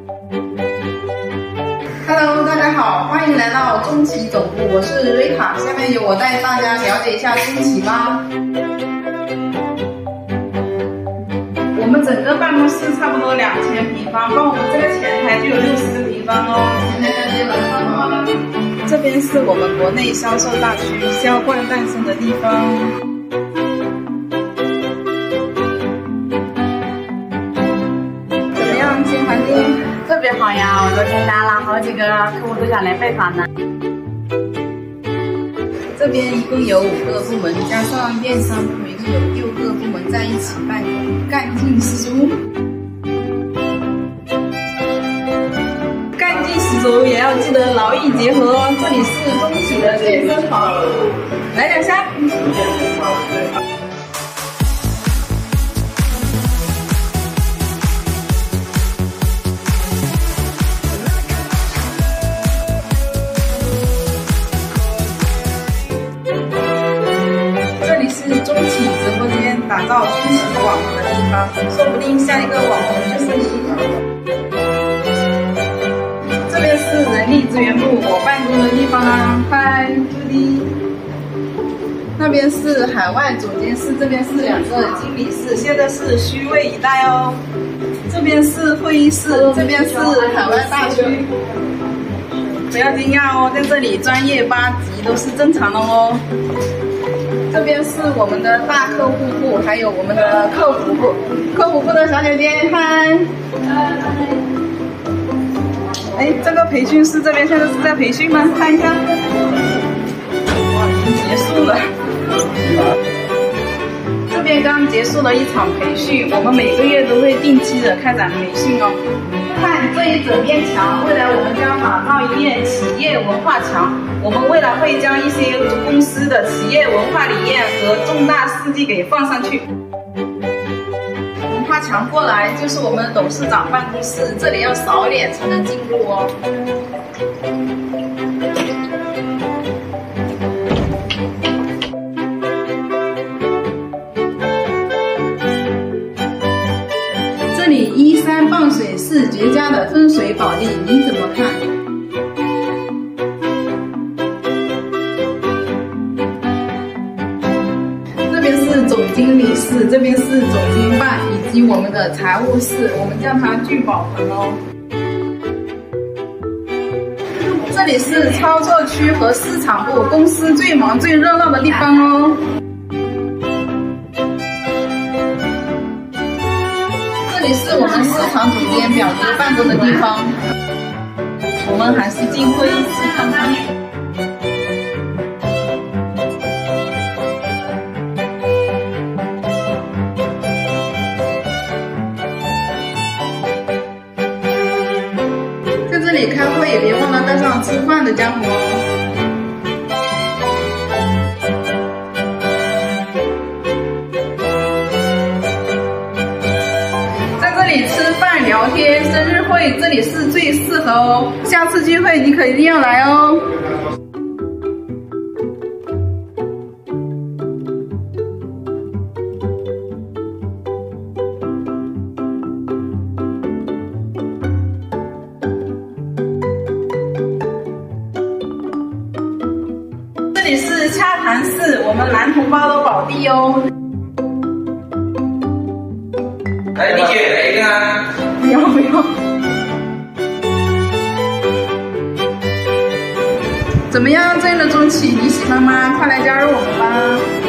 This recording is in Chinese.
Hello， 大家好，欢迎来到中企总部，我是瑞卡。下面由我带大家了解一下中企吧。我们整个办公室差不多2000平方，光我们这个前台就有60个平方哦。前台感觉冷吗？这边是我们国内销售大区，销冠诞生的地方。怎么样，新环境？ 特别好呀！我昨天打了好几个客户都想来拜访呢。 这边一共有5个部门，加上电商部门，一共有6个部门在一起办公，干劲十足。干劲十足也要记得劳逸结合哦。这里是中企的健身房，来2下。中企直播间打造中企网红的地方，说不定下一个网红就是你。这边是人力资源部我办公的地方啊，嗨，朱迪。那边是海外总监室，这边是2个经理室，现在是虚位以待哦。这边是会议室，这边是海外大区。不要惊讶哦，在这里专业8级都是正常的哦。这边是我们的大客户部，还有我们的客服部。客服部的小姐姐，嗨！哎，这个培训室这边现在是在培训吗？看一下。哇，已经结束了。这边刚结束了一场培训，我们每个月都会定期的开展培训哦。看这一整面墙，未来我们将打造一面企业文化墙。我们未来会将一些公司的企业文化理念和重大事迹给放上去。文化墙过来就是我们董事长办公室，这里要扫脸才能进入哦。这里依山傍水是绝佳的风水宝地，你怎么看？这边是总经理室，这边是总经办以及我们的财务室，我们叫它聚宝盆哦。这里是操作区和市场部，公司最忙最热闹的地方哦。这里是我们市场总监表哥办公的地方，我们还是进会议室看看。在这里开会也别忘了带上吃饭的家伙哦。吃饭聊天，生日会这里是最适合哦。下次聚会你可一定要来哦。这里是洽谈室，我们男同胞的宝地哦。 来，你姐来一个啊！ 不要不要。怎么样，这样的中企你喜欢吗？快来加入我们吧！